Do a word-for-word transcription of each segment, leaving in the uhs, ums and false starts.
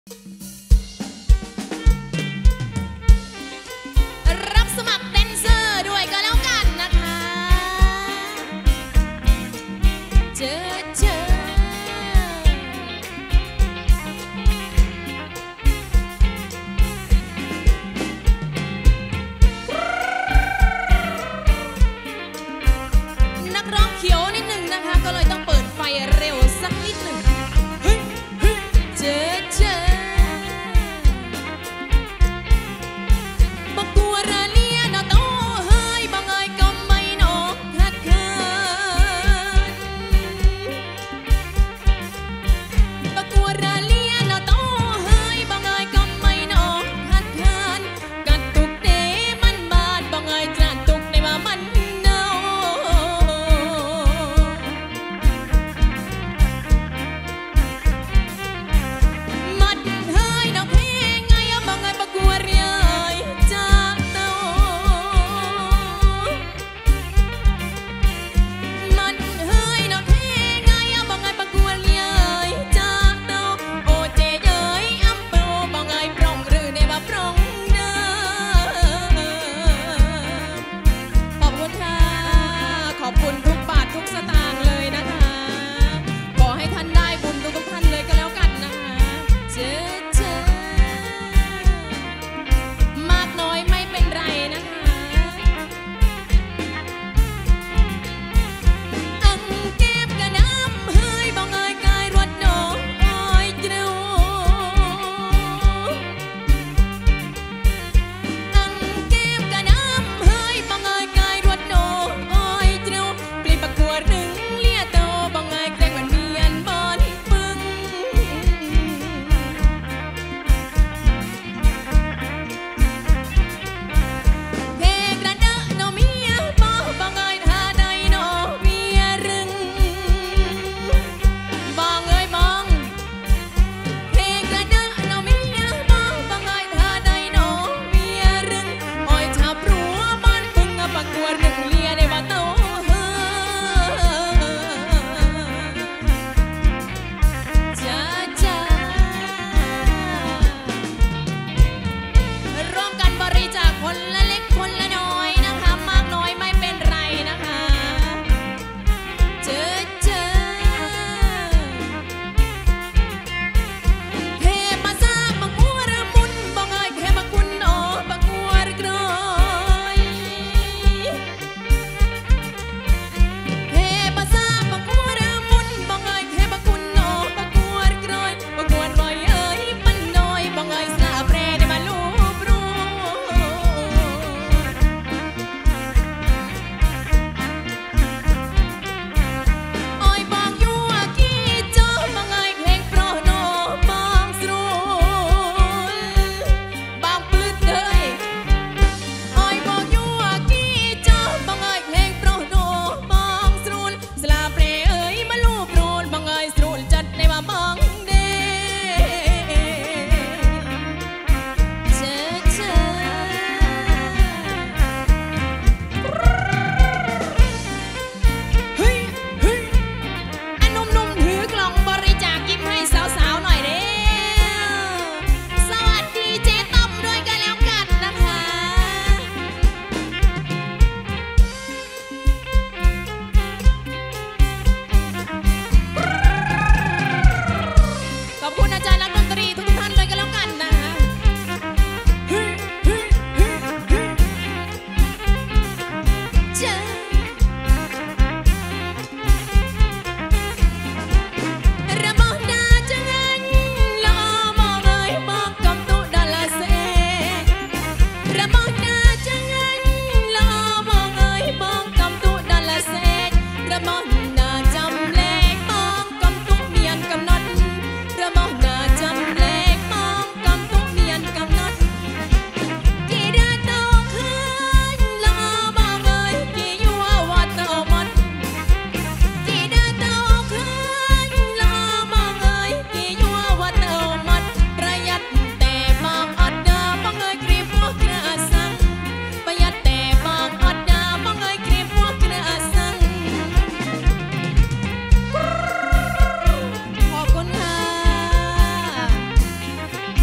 รับสมัครเต้นเซอร์ด้วยก็แล้วกันนะคะเจอเจอนักร้องเขียวนิดหนึ่งนะคะก็เลยต้องเปิดไฟเร็วสักนิดหนึ่งเฮ้ยเฮ้ยเจอเจอ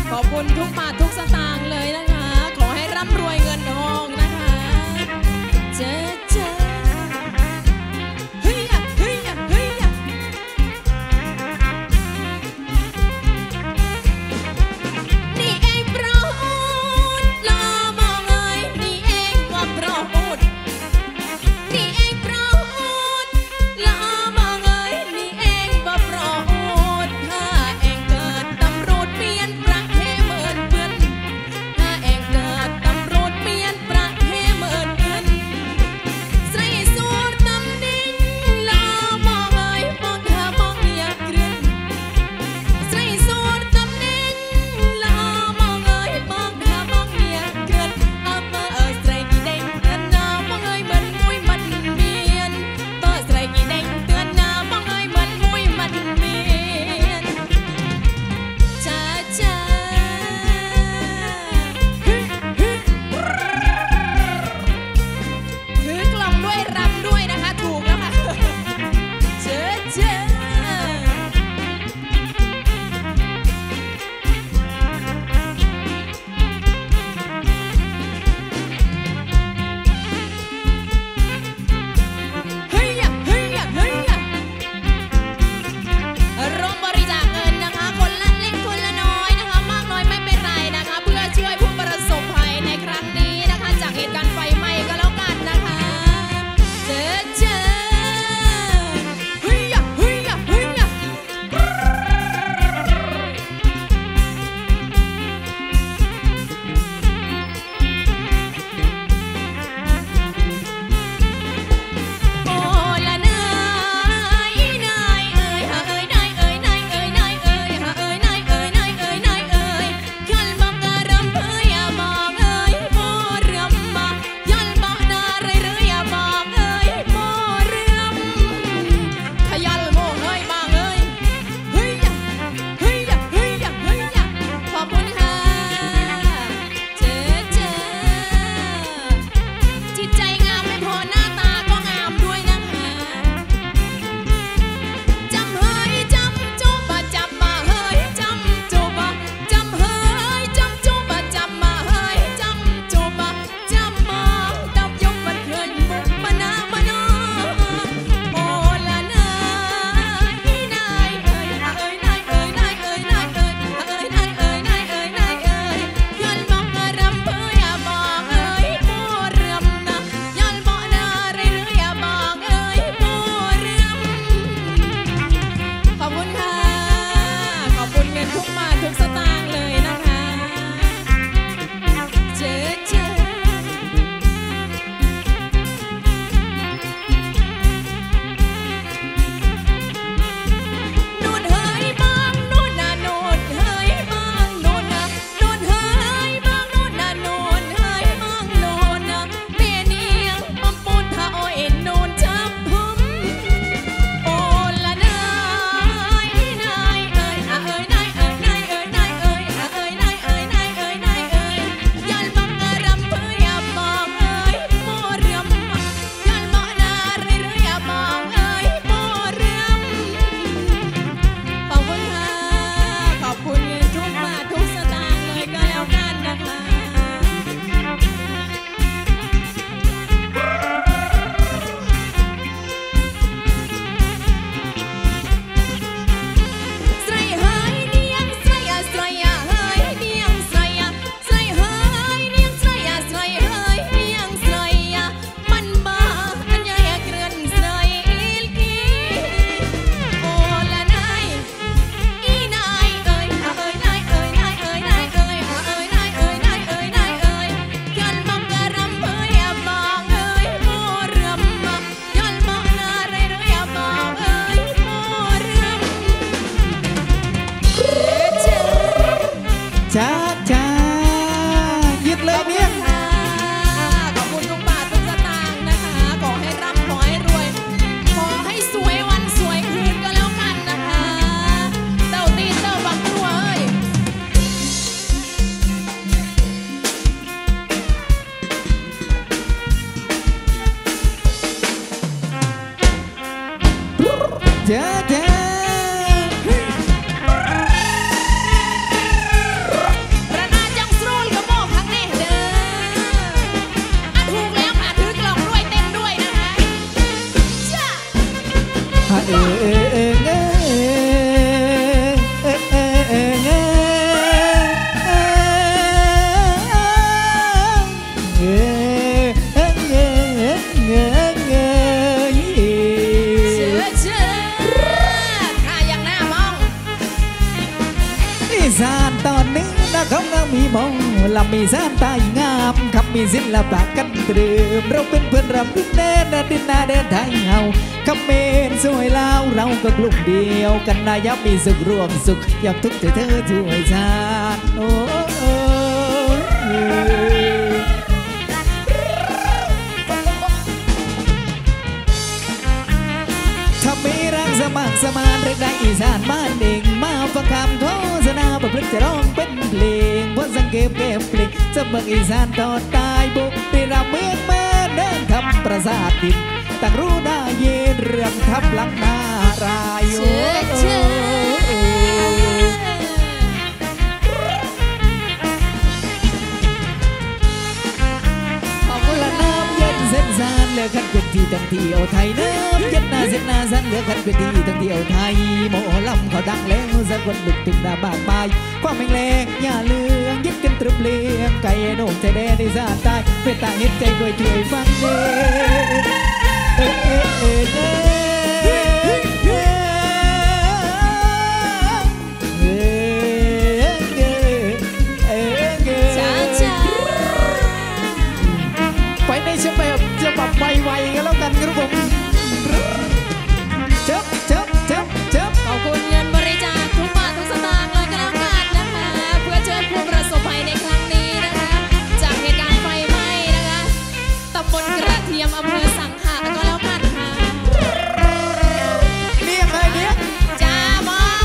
ขอบคุณทุกบาททุกสตางค์เลยนะคะขอให้ร่ำรวยเงินทองนะคะเจ๊เจ๊เฮ้ยอะเฮ้ยอะเฮ้ยอะนี่เองโปรดรอมองเอ้ยนี่เองว่าโปรดนี่เองโปรดรอมองเอ้ยนี่เองว่าโปรดถ้าเองเกิดตำรวจเปลี่ยนประเทศเหมือนเพื่อนถ้าเองเกิดตำรวจเปลี่ยนประเทศเหมือนเพื่อนใส่สูทตำดิ่งรอมองเอ้ยมองเธอมองอยากเกลื่อนใส่สูทตำดิ่งรอมองเอ้ยมองเธอมองอยากเกลื่อนเอามาเออใส่กี่เด้งเตือนหน้ามองเอ้ยเหมือนมุ้ยมันเมียนต่อใส่กี่เด้งเตือนหน้ามองเอ้ยเหมือนมุ้ยมันเมียนจ้าจ้าถือกล่องด้วยรำด้วยนะคะถูกแล้วค่ะเจ้าจ้าเฮ้ยอะเฮ้ยอะเฮ้ยอะร่วมบริจาคเงินนะคะคนละเล็กคนละน้อยนะคะมากน้อยไม่เป็นไรนะคะเพื่อช่วยผู้ประสบภัยในครั้งนี้นะคะจากเหตุการณ์ไฟไหม้ก็แล้วกันนะคะเจ๊เจ๊เฮ้ยอะเฮ้ยอะเฮ้ยอะ โอ้ละนายนายเอ้ยฮะเอ้ยนายเอ้ยนายเอ้ยนายเอ้ยฮะเอ้ยนายเอ้ยนายเอ้ยนายเอ้ยยันบอกกะรำเอ้ยอย่ามองเอ้ยโมเรื่อมมายันบอกนาเรื่อยเรื่อยอย่ามองเอ้ยโมเรื่อมขยันโมเอ้ยบางเอ้ยเฮ้ยยะเฮ้ยยะเฮ้ยยะเฮ้ยยะขอบคุณค่ะเจ๊เจ๊จิตใจงามไม่พอหน้าตาก็งามด้วยนะคะ จำเฮ้ยจำจูบะจำมาเฮ้ยจำจูบะจำเฮ้ยจำจูบะจำมาเฮ้ยจำจูบะจำมองดับยกมันเคลื่อนบุกมานามานอโอละนายนายเอ้ยเอ้ยนายเอ้ยนายเอ้ยนายเอ้ยเอ้ยนายเอ้ยนายเอ้ยนายเอ้ยยันมองกะรำเพื่ออย่ามองเอ้ยโมเรื่อมนะยันมองนาเรื่อยเรื่อยอย่ามองเอ้ยโมเรื่อม ขอบคุณค่ะ ขอบคุณเงินทุกบาททุกสตางค์เลยนะคะเจ๊เจ๊นู่นเฮ้ยบางนู่นน่ะนู่นเฮ้ยบางนู่นน่ะนู่นเฮ้ยบางนู่นน่ะนู่นเฮ้ยบางนู่นน่ะเมียเนียงปั๊มปูนท่าอ้อยนู่นจับผม โอละนายนายเอ้ยอะเอ้ยนายเอ้ยนายเอ้ยนายเอ้ยอะเอ้ยนายเอ้ยนายเอ้ยนายเอ้ยยันมองกะรำเพื่ออย่ามองเอ้ยโมเรื่อมยันมองนาเรื่อยเรื่อยอย่ามองเอ้ยโมเรื่อมขอบคุณค่ะขอบคุณเงินทุกบาททุกสตางค์เลยก็แล้วกันนะคะใส่เฮ้ยเนียงใส่อะใส่อะเฮ้ยเนียงใส่อะใส่เฮ้ยเนียงใส่อะใส่เฮ้ยเนียงใส่อะมันบ้าอันใหญ่อะเกลื่อนใส่อีลกีโอละนายอีนายเอ้ยอะเอ้ยนายเอ้ยนายเอ้ยนายเอ้ยอะเอ้ยนายเอ้ยนายเอ้ยนายเอ้ยยันมองกะรำเอ้ยอะมองเอ้ยโมเรื่อมมายันมองนาเรื่อยเรื่อยอะมองเอ้ยโมเรื่อมจ้าจ้ายึดเลยเนี่ยขอบคุณทุกบาททุกสตางค์นะคะ ขอให้ร่ำขอให้รวย ขอให้สวยวันสวยคืนก็แล้วกันนะคะเต้าตีนเต้าบังตัวเอ้ยจ้าจ้าตอนนี้นะเขาเงามีมองลำมีสานตายงามขับมีศิลปะกันตรึมเราเป็นเพื่อนรำดินแดนดินนาแดนไทยเฮาคำเมนสวยลาวเราก็กลุ่มเดียวกันนายับมีสุขรวมสุขยามทุกข์เธอช่วยชาติโอ้ถ้ามีรักสมัครสมานเรื่องใดอีสานบ้านเองมาฟังคำโฆษณาประพฤติจะร้องเป็นเพลงเพราะสังเกตเก็บเพลงสมัครอีสานตอนตายบุกได้รำเมืองมาเดินทำประสาทดินต่างรู้ได้เย็นเรื่องทับหลังนารายโอ้เส้นซานเหลือขันเป็นที่ตั้งเที่ยวไทยน้ำยันนาเส้นนาสันเหลือขันเป็นที่ตั้งเที่ยวไทยโมลำเขาดังแล้วสักวันลุกถึงดาบากไปความแมงแรงอย่าเลืองยึดกันตรึมเลี้ยงไก่โหนกใจแดนในซาตายเป็นตาเห็นใจด้วยช่วยฟังเด้เอ๊ะเอ๊ะเอ๊ะเอ๊ะจะแบบจะแบบไวๆกันแล้วกันครับผมเจ็บเจ็บเจ็บเจ็บขอบคุณเงินบริจาคทุกบาททุกสตางค์เลยก็แล้วกันนะคะเพื่อช่วยผู้ประสบภัยในครั้งนี้นะคะจากเหตุการณ์ไฟไหม้นะคะตำบลกระเทียมอำเภอสังขะก็แล้วกันค่ะเรียกอะไรเนี่ยจ้ามอง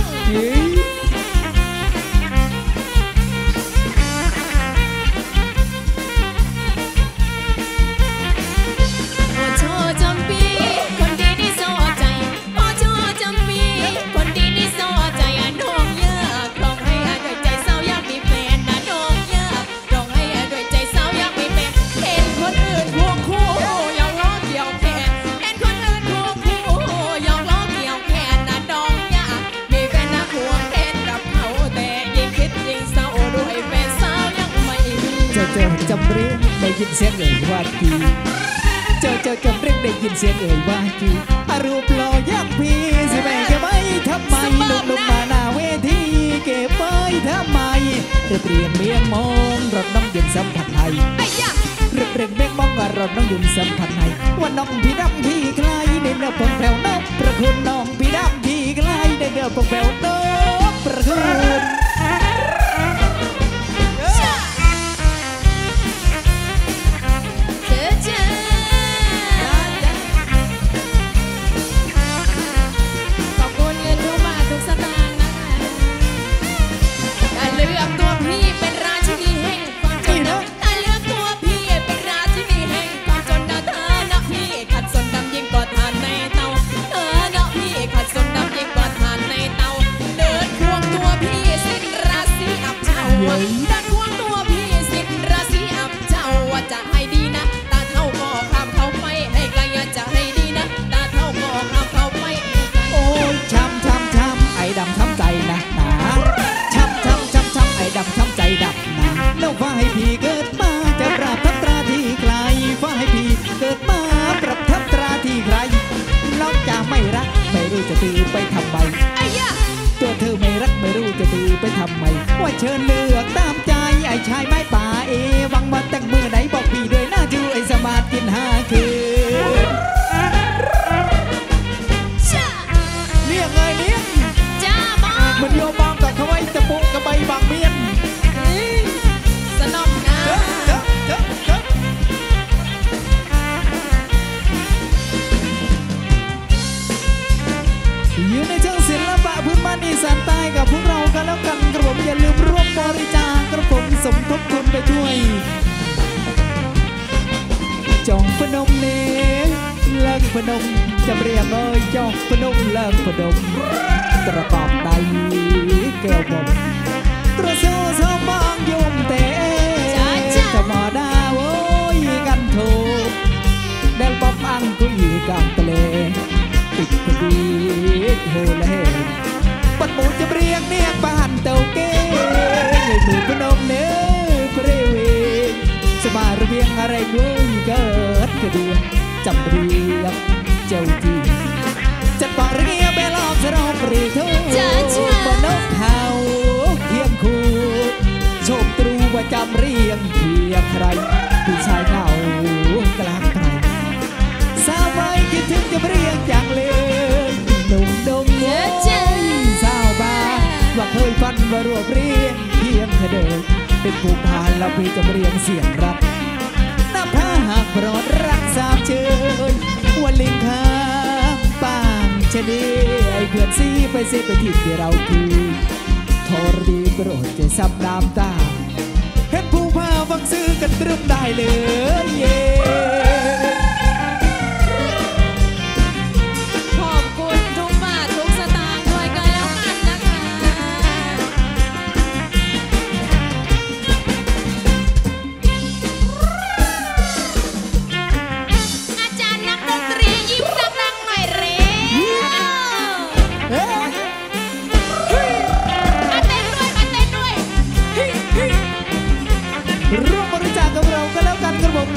จำเรื่องได้ยินเสียงเอ่ยว่ากีเจอเจอจำเรื่องได้ยินเสียงเอ่ยว่ากีอารูปหล่อยักพี่สิแม่เก็บไว้ทำไมลุกลุกมาหน้าเวทีเก็บไว้ทำไมเรียบเรียงเมียงมองรถน้องยืนสัมผัสให้เรียบเรียงเมียงมองรถน้องยืนสัมผัสให้ว่าน้องพี่ดำพี่ไกลในเนื้อปงแผ่วนกประคุณน้องพี่ดำพี่ไกลในเนื้อปงแผ่วนกประคุณดันควงตัวพี่สิทธิ์ราศีอับเจ้าว่าจะให้ดีนะตาเท่าก็ข้ามเขาไปให้ไกลจะให้ดีนะตาเท่าก็ข้ามเขาไปโอ้ยช้ำช้ำช้ำไอ้ดำช้ำใจนะหนาช้ำช้ำช้ำช้ำไอ้ดำช้ำใจดับหนาแล้วว่าให้พี่เกิดมาจะปรับทับตราที่ใครว่าให้พี่เกิดมาปรับทับตราที่ใครน้องจะไม่รักไม่รู้จะตีไปทำไมตัวเธอไม่รักไม่รู้จะตีไปทำไมว่าเชิญเลือกตามใจไอ้ชายไม้ป่าเอวังวันแต่งมือไหนบอกพี่ด้วยน่าจูไอ้สมาร์ทกินห้าคืนเรียกไงเรียกจ้าบองมันโยบองกับเขาไว้ตะปุกกับใบบางเมียนสนองนะอยู่ในเชิงศิลปะพื้นบ้านอีสานใต้กับพวกเรากันแล้วกันกระผมอย่าลืมร่วมบริจาคกระผมสมทบทุนไปช่วยจองพนมเนเลิกพนมจำเรียงเอ้ยจองพนมเลิกพนมตระกอบใดแก้วบมตระโซสมองยมเตะจะมาดาโว้ยกันโถเดลบอมอังกุยกลางทะเลติดกระดีโฮเลปัดหมูจะเรียงเนียกบ้านเต่าเก้เงยมือพนมเนื้อเปรเวสมาระเบียงอะไรเว้ยเกิดกระเดียจำเรียงเจ้าจีจัดปากเรียบไปลอบสรองปรีทูบนนกเขาเทียมคูจำเรียงเพียงใครผู้ชายเหงากลางไพรสาวไว้คิดถึงจะเรียงอย่างเลยหนุ่มดงโง่สาวบ้าว่าเคยฝันว่ารวบเรียงเพียงเธอเดินเป็นผู้พานแล้วพี่จะเรียงเสียงรักนับถ้าหากโปรดรักสามเชยวันลิงค้างปางชะนีไอ้เพื่อนซีไปซีไปที่ที่เราคือโทรดีโปรดจะซับน้ำตาเห็นผู้พาฟังซื้อกันตรึมได้เลยเย่ขอบคุณทุกบาททุกสตางค์ด้วยกันแล้วกันนะคะอาจารย์นักดนตรียิ้มดังๆหน่อยเร็วมาเต้นด้วยมาเต้นด้วยร่วมบริจาคกับเราก็แล้วกันครับผม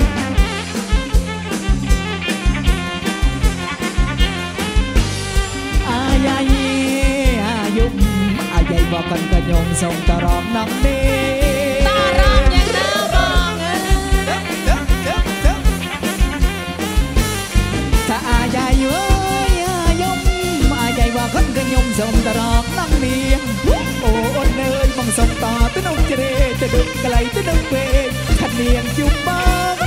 อายายอายุมอายายบอกกันก็ยงส่งตรองน้ำเด้ตารางอย่างน่าบอกถ้าอายายเอ้ยอายุมอายายบอกกันก็ยงส่งตรองน้ำเนียงโอ้อนเนยบังส่งต่อตะนงเจเรจะดึกไกลตะนงเวขันเนียงจุ่มบ้าง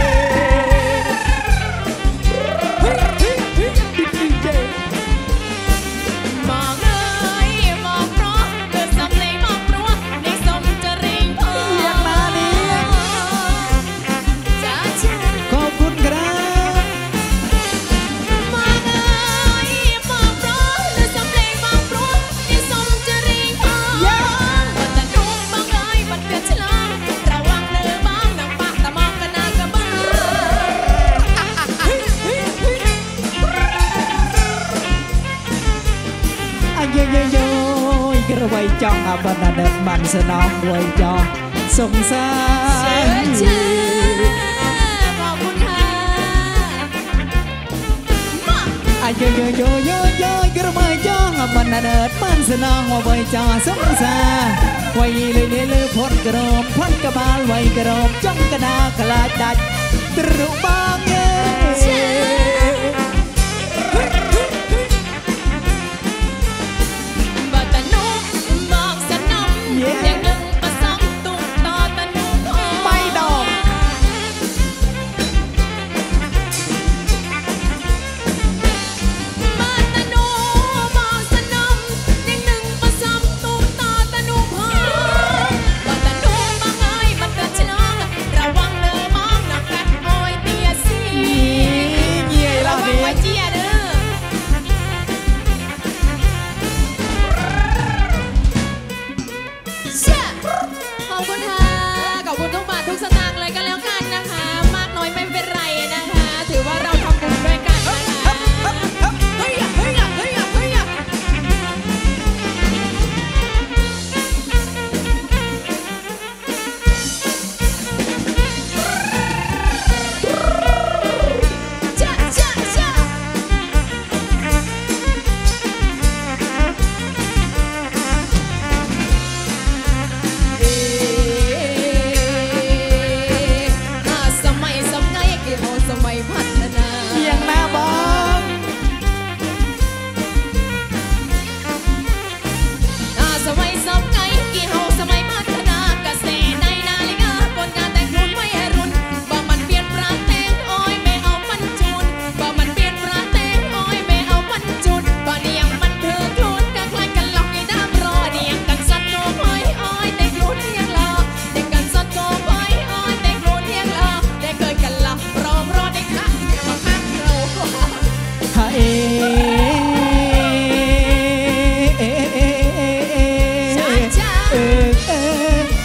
มองเอ้ยมองเพราะเกิดสำเร็จมองเพราะในสมจะเร่งพออย่างมาเนี่ยจ้าจ้าขอบคุณครับมองเอ้ยมองเพราะเกิดสำเร็จมองเพราะในสมจะเร่งพอวันแต่นุ่มมองเอ้ยมันเปลี่ยนฉลาดระวังเนื้อบ้างนังปากแต่มองกันนากระบ้าอะโยโยโยกระไวจองอาบันเดินบันสนองไวจองสงสารขอบคุณค่ะอะโยโยโยโยโยกระไวจองอาบันเดินบันสนองไวจองสงสารไวเลยเลยเลยพ้นกระโดมพ้นกระบาลไวกระโดมจ้องกระดากระลาดัดตรุบางเย่บัตรนุบอกสนองอย่างหนึ่งประสองตุกต่อตะนุพอไม่ดอกบัตรนุบอกสนองอย่างหนึ่งประสองตุกต่อตะนุพอบัตรนุบางเอ้ยมันเกิดฉลองระวังเนื้อมองนักกัดโอยเตียสีเย่เราดีไว้เจียเด้อขอบคุณค่ะขอบคุณทุกบาททุกสตางค์เลยกันแล้วกันนะคะมากน้อยไม่เป็นไรนะคะถือว่าเราทำบุญด้วยกันนะคะเฮ้ยเฮ้ยเฮ้ยเฮ้ยจ้าจ้าจ้าสมัยสมัยกี่โหสมัยพัฒนาอย่างน่าบอกสมัยสมัยกี่โหสมัยพัฒนาเกษตรในนาฬิกาบนงานแต่งรุ่นไม่รุ่นบ่มันเปลี่ยนปราแตงอ้อยไม่เอามันจุนบ่มันเปลี่ยนปราแตงอ้อยไม่เอามันจุนบ่เนียงมันเถือคลุ้นกันคล้ายกันหลอกยี่น้ำรอเนียงกันสัตว์โตไว้อ้อยแต่คลุ้นยังรอเด็กกันสัตว์โตไว้อ้อยแต่คลุ้นยังรอได้เคยกันหลับรอรอได้คักมาคักเราฮะเอเอเอเอเอเอเอเอ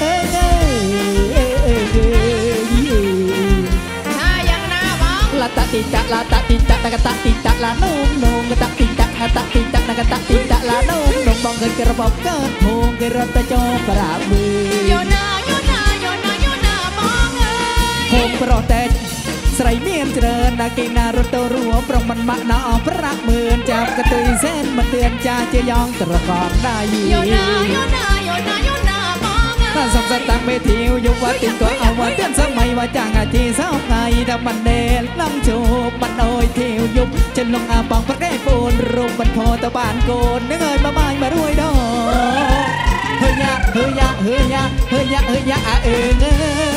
ถ้ายังน่าบ้องลาตะติตะลาตะติตะตะกะตะติตะลานุ่มนุ่มกะตะติตะกะตะติตะตะกะตะติตะลานุ่มนุ่มบองเกิดกระบอกเกิดโพงเกิดรถตะโจปราบมือโยนาโยนาโยนาโยนาบ้องเอ้ยโพงปรอแต่ใส่เมียนเจริญนาเกนารถตัวรัวปรองมันมะนาอพระเมือนจับกระตุยเส้นมาเตือนจ่าเจยองตระกอบได้โยนาโยนาโยนาโยนาบ้องเอ้ถ้าสองสตางค์ไม่ทิวยุว่าติดก็เอาว่าเตือนสมัยว่าจางอาจีเศร้าไงถ้ามันเดนลังโจบมันโอยทิวยุบจนลงอาปองประแก้ปูนรูปมันพอตะบานโกนนึกเงยมาไม้มารวยดอกเฮียเฮียเฮียเฮียเฮียเออเง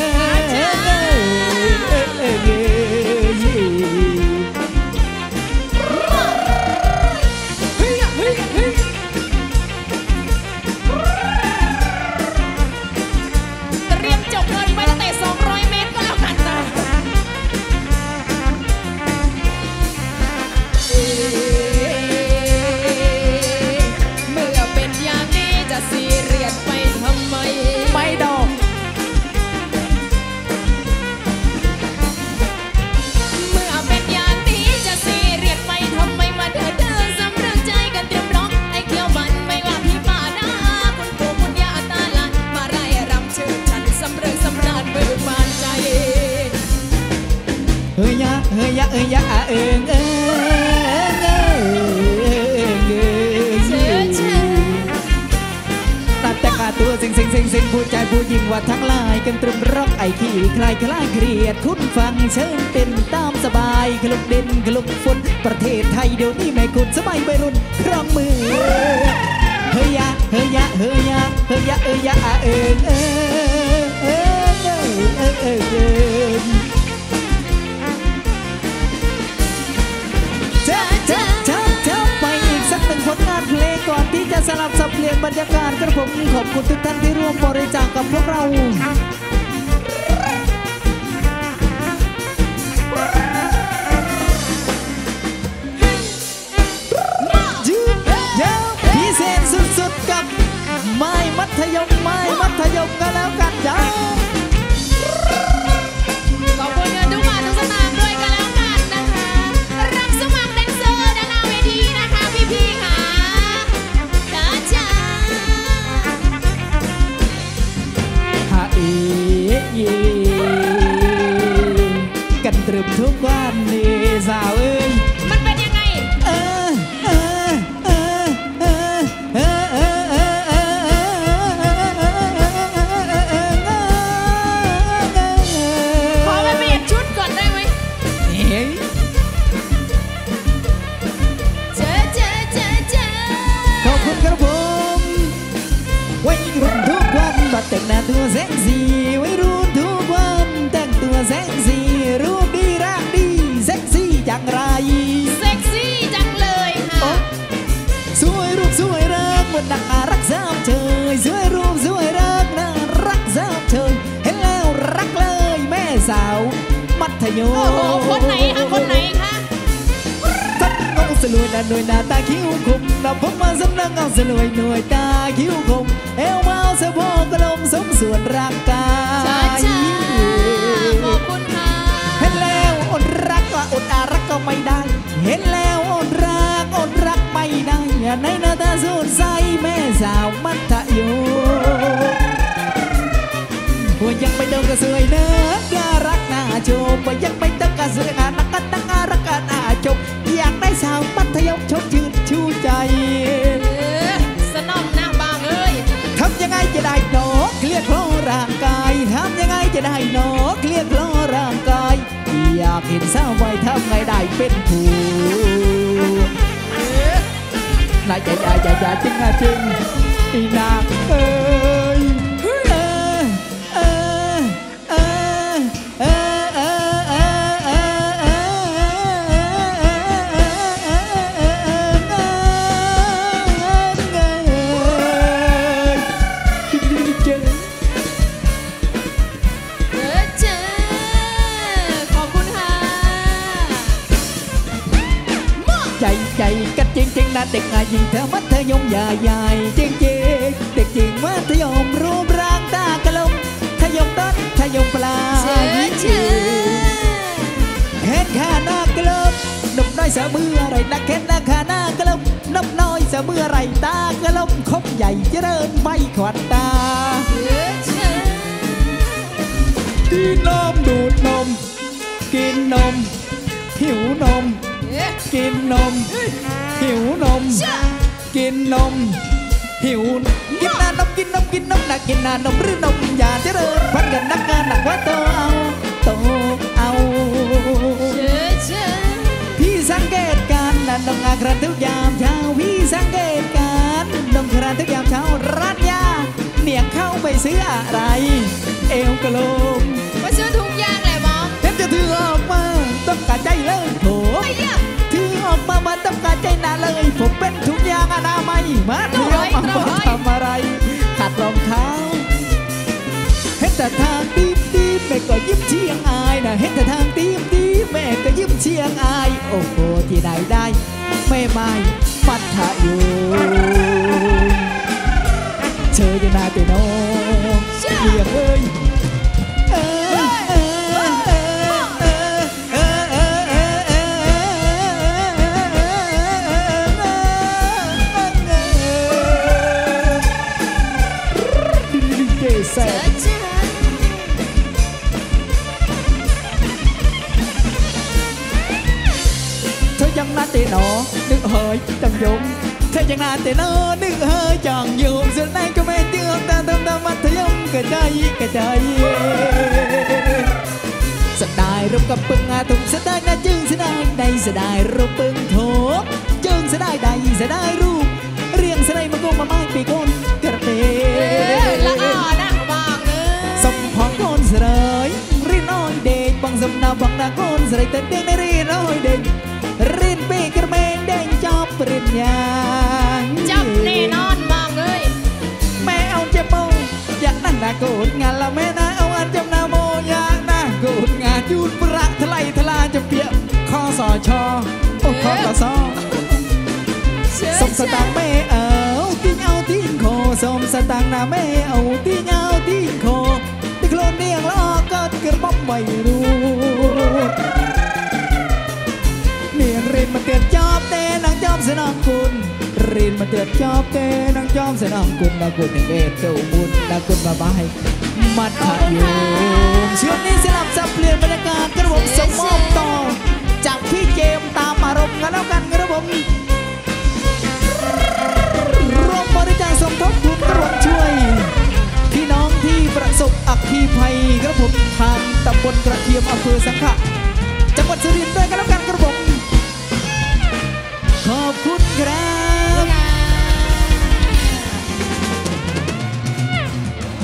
เตรียมจบเงินไปตั้งแต่สองร้อยเมตรก็แล้วกันจ้ะเมื่อเป็นอย่างนี้จะซีเรียสไปทำไมไม่ดอกเมื่อเป็นอย่างนี้จะซีเรียสไปทำไมมาเดินเดินสำเริงใจกันเตรียมร้องไอ้เขียวมันไม่ว่าพี่ป่านะคุณปู่คุณย่าตาหลานมาไล่รำเชิญฉันสำเริงสำราญเบิกบานใจเฮียเฮียเฮียเออเงตัวสิงสิงสิงสิงผู้ใจผู้หญิงว่าทั้งลายกันตรึมร็อกไอขี้คลายคลายเครียดคุณฟังเชิญเต้นตามสบายคลุกดินคลุกฝนประเทศไทยเดี๋ยวนี้ไม่คุณสมัยวัยรุ่นครองมือเฮียเฮียเฮียเฮียเฮียเออเออเออเออเออเออจ้าจ้าจ้าจ้าไปอีกสักหนึ่งผลงานเพลงก่อนที่จะสลับสับเปลี่ยนบรรยากาศกระผมขอบคุณทุกท่านที่ร่วมบริจาคกับพวกเรายืดยาวพิเศษสุดๆกับไม้มัธยมไม้มัธยมกันแล้วกันจ้าขอบคุณเงินทุกบาททุกสตางค์ด้วยกันแล้วกันนะคะรับสมัครแดนเซอร์ด้านหน้าเวทีนะคะพี่ๆค่ะจ้าจ้าฮาเอเยกันตรึมทุกวันนี่สาวเอ้ยมันเป็นยังไงเออเออเออเออเออเออเออเออขอไปเปลี่ยนชุดก่อนได้ไหมเฮ้ยเจ้าเจ้าเจ้าเจ้าขอบคุณครับผมวัยรุ่นทุกวันมาแต่งหน้าตัวเซ็กซี่วัยรุ่นทุกวันแต่งตัวเซ็กซี่รูปดีร่างดีเซ็กซี่อย่างไรเซ็กซี่จังเลยค่ะสวยรูปสวยรักมันน่ารักสามเชยสวยรูปสวยรักน่ารักสามเชยเห็นแล้วรักเลยแม่สาวมัธยมโอ้โหคนไหนคะคนไหนคะทัดน้องสลวยน่ะหน่วยหน้าตาคิ้วคมน่ะผมมาสำนักเอาสลวยหน่วยตาคิ้วคมเอวเมาสะโพกกระลมสมส่วนร่างกายจ้าจ้าขอบคุณค่ะเห็นแล้วอดรักก็อดอารักก็ไม่ได้เห็นแล้วอดรักอดรักไม่ได้ในหน้าตาสดใสแม่สาวมัธยมหัวยังไม่เดินก็สวยเนื้อรักน่าชมหัวยังไม่เดินก็สวยงานนักกันนักรักกันน่าชมอยากได้สาวมัธยมชมชื่นชูใจสนอมหน้าบางเอ้ยทำยังไงจะได้หนอเคลียร์คลอร่างกายทำยังไงจะได้หนอเคลียร์คลอร่างกายอยากเห็นสาววัยทำไงได้เป็นผู้นายจะยายายาจริงอะจริงอีนางเอ้ยเออเออเออเออเออเออเอใจใจกันจริงๆนะเด็กอายิงเธอมัธยมใหญ่ๆจริงๆเด็กจริงมัธยมรูปร่างตากระลมทยมต้นทยมปลายเห็นข้าหน้ากระลมนกน้อยเสะมืออะไรนักเห็นหน้าข้าหน้ากระลมนกน้อยเสะมืออะไรตากระลมคบใหญ่เจริญไม่ขวัญตากินนมดูดนมกินนมหิวนมกินนมหิวนมกินนมหิวกินนานมกินนมกินนมหนักกินนานมหรือนมอย่าเจริญพันกันนักการหนักว่าโตเอาโตเอาเชื่อเชื่อพี่สังเกตการณ์นั่นนมงากระทุกยามเช้าพี่สังเกตการณ์นมกระทุกยามเช้ารัดยาเหนียงเข้าไปซื้ออะไร เอวกระโหลกมาซื้อทุกอย่างเลยบอมเห็นจะถือออกมาต้องกะใจเลยโถไอ้เนี่ยถือออกมามาต้องกะใจหนาเลยผมเป็นทุกอย่างอนามัยมาเที่ยวมาบ่ทำอะไรขัดรองเท้าเห็นแต่ทางตีบตีบแม่ก็ยิ้มเชียงอายนะเห็นแต่ทางตีบตีบแม่ก็ยิ้มเชียงอายโอ้โหที่ไหนได้แม่ไม่มัดทะอยู่เชยจะนาแต่น้องเลี้ยงเอ้ยเอ้ยเอ้ยเอ้ยเอ้ยเอ้ยเอ้ยเอ้ยเอ้ยเอ้ยแซ่เชื่อบ เชื่อเธอยังน่าเตะหนอนึกเฮยจังยงเธอยังน่าเตะหนอนึกเฮยจังยงสุดท้ายก็ไม่เตือนตาทำตามัธยมกระจายกระจายสดายรูปกับปึงอาตุงสดายน่าจึงสดายใดสดายรูปปึงโถจึงสดายใดสดายรูปเรียงสดายมาโกมาไม้ปีก้นกระเปละอ่อนะบอกเลยสมพองโกนเสยรีน้อยเด็กบังสมนาบังนาโกนเสยเต้นเด้งในรีน้อยเด็กรินปีกระเมนเด้งจอบปริญญาจับแน่นอนบอกเลยแม่เอาเจ็บโมอยากนั่นนาโกนงานละแม่นาเอาอันจำนาโมอยากนาโกนงานยูนประทลายทลาจะเปียกคอสอชอโอ้คอต่อซอเชื่อสมสตางค์แม่เอาทิ้งเอาทิ้งโคสมสตางค์นาแม่เอาทิ้งเอาทิ้งโคที่โคลนเนียงล้อก็กระบอกไม่รู้เนียงเรียนมาเตือนจอบเต้นางจอมสนองคุณเรียนมาเตือนจอบเต้นางจอมสนองคุณนางคุณเอ็ดเจ้าบุญนางคุณมาบายมัดขาอยู่ช่วงนี้สลับสับเปลี่ยนบรรยากาศกระผมสมมอบต่อจากพี่เจมตามอารมณ์กันแล้วกันกระผมร่วมบริจาคสมทบทุนกระผมช่วยพี่น้องที่ประสบอัคคีภัยกระผมทางตำบลกระเทียมอำเภอสังขะจังหวัดสุรินทร์ด้วยกันแล้วกันกระผม